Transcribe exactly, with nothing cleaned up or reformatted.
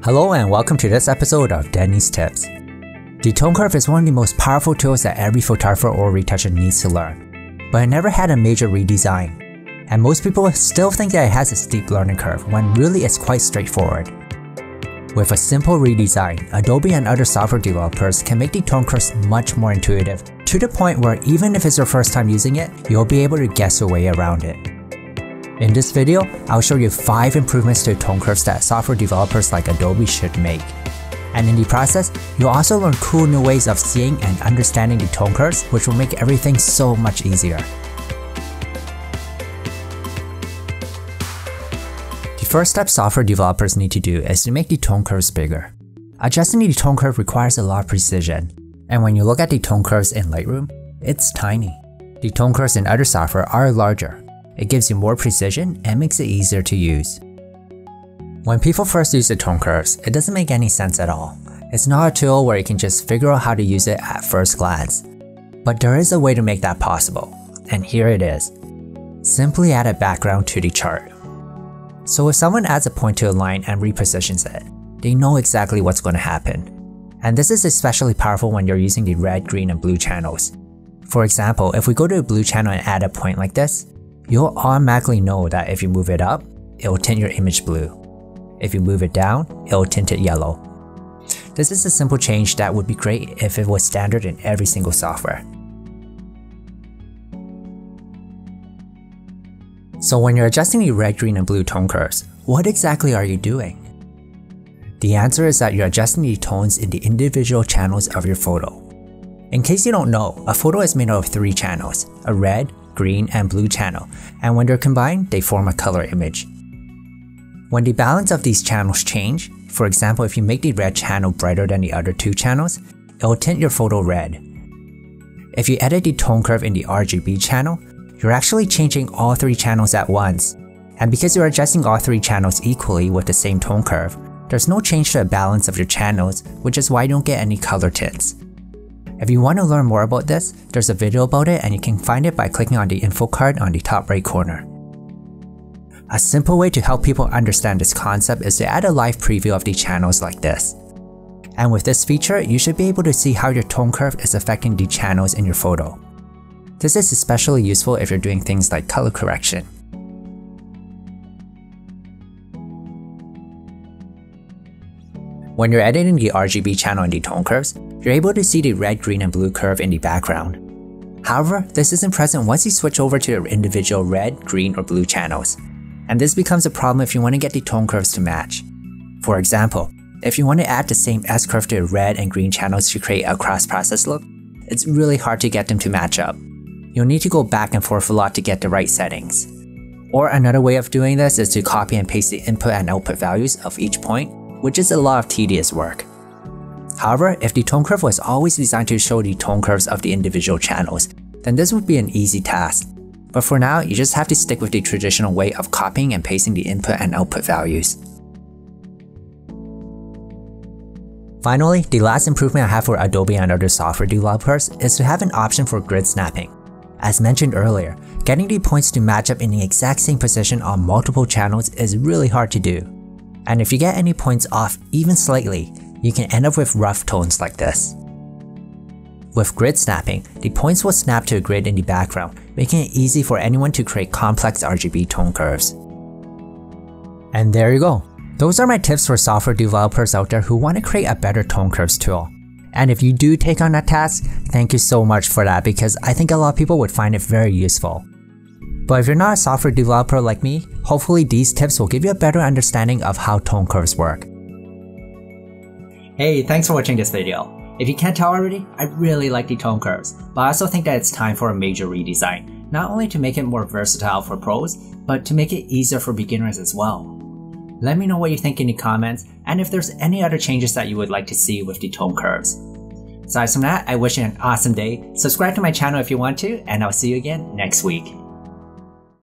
Hello and welcome to this episode of Denny's Tips. The tone curve is one of the most powerful tools that every photographer or retoucher needs to learn, but it never had a major redesign, and most people still think that it has a steep learning curve when really it's quite straightforward. With a simple redesign, Adobe and other software developers can make the tone curves much more intuitive, to the point where even if it's your first time using it, you'll be able to guess your way around it. In this video, I'll show you five improvements to tone curves that software developers like Adobe should make. And in the process, you'll also learn cool new ways of seeing and understanding the tone curves, which will make everything so much easier. The first step software developers need to do is to make the tone curves bigger. Adjusting the tone curve requires a lot of precision, and when you look at the tone curves in Lightroom, it's tiny. The tone curves in other software are larger. It gives you more precision and makes it easier to use. When people first use the tone curves, it doesn't make any sense at all. It's not a tool where you can just figure out how to use it at first glance. But there is a way to make that possible, and here it is. Simply add a background to the chart. So if someone adds a point to a line and repositions it, they know exactly what's going to happen. And this is especially powerful when you're using the red, green, and blue channels. For example, if we go to a blue channel and add a point like this, you'll automatically know that if you move it up, it will tint your image blue. If you move it down, it will tint it yellow. This is a simple change that would be great if it was standard in every single software. So when you're adjusting the red, green, and blue tone curves, what exactly are you doing? The answer is that you're adjusting the tones in the individual channels of your photo. In case you don't know, a photo is made out of three channels, a red, green, and blue channel, and when they're combined, they form a color image. When the balance of these channels change, for example if you make the red channel brighter than the other two channels, it will tint your photo red. If you edit the tone curve in the R G B channel, you're actually changing all three channels at once, and because you're adjusting all three channels equally with the same tone curve, there's no change to the balance of your channels, which is why you don't get any color tints. If you want to learn more about this, there's a video about it and you can find it by clicking on the info card on the top right corner. A simple way to help people understand this concept is to add a live preview of the channels like this. And with this feature, you should be able to see how your tone curve is affecting the channels in your photo. This is especially useful if you're doing things like color correction. When you're editing the R G B channel in the tone curves, you're able to see the red, green, and blue curve in the background. However, this isn't present once you switch over to the individual red, green, or blue channels. And this becomes a problem if you want to get the tone curves to match. For example, if you want to add the same S-curve to the red and green channels to create a cross-process look, it's really hard to get them to match up. You'll need to go back and forth a lot to get the right settings. Or another way of doing this is to copy and paste the input and output values of each point, which is a lot of tedious work. However, if the tone curve was always designed to show the tone curves of the individual channels, then this would be an easy task. But for now, you just have to stick with the traditional way of copying and pasting the input and output values. Finally, the last improvement I have for Adobe and other software developers is to have an option for grid snapping. As mentioned earlier, getting the points to match up in the exact same position on multiple channels is really hard to do. And if you get any points off even slightly, you can end up with rough tones like this. With grid snapping, the points will snap to a grid in the background, making it easy for anyone to create complex R G B tone curves. And there you go. Those are my tips for software developers out there who want to create a better tone curves tool. And if you do take on that task, thank you so much for that because I think a lot of people would find it very useful. But if you're not a software developer like me, hopefully these tips will give you a better understanding of how tone curves work. Hey, thanks for watching this video. If you can't tell already, I really like the tone curves, but I also think that it's time for a major redesign, not only to make it more versatile for pros, but to make it easier for beginners as well. Let me know what you think in the comments, and if there's any other changes that you would like to see with the tone curves. Aside from that, I wish you an awesome day, subscribe to my channel if you want to, and I'll see you again next week.